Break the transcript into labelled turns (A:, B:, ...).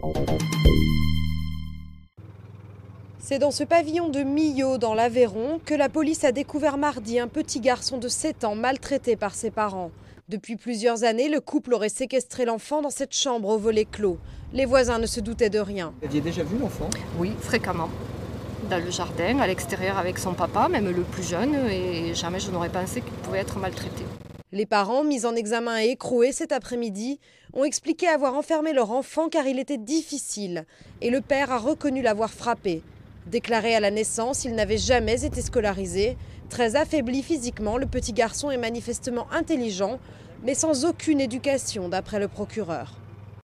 A: C'est dans ce pavillon de Millau, dans l'Aveyron, que la police a découvert mardi un petit garçon de 7 ans maltraité par ses parents. Depuis plusieurs années, le couple aurait séquestré l'enfant dans cette chambre au volet clos. Les voisins ne se doutaient de rien.
B: Vous aviez déjà vu l'enfant?
C: Oui, fréquemment. Dans le jardin, à l'extérieur avec son papa, même le plus jeune, et jamais je n'aurais pensé qu'il pouvait être maltraité.
A: Les parents, mis en examen et écroués cet après-midi, ont expliqué avoir enfermé leur enfant car il était difficile. Et le père a reconnu l'avoir frappé. Déclaré à la naissance, il n'avait jamais été scolarisé. Très affaibli physiquement, le petit garçon est manifestement intelligent, mais sans aucune éducation, d'après le procureur.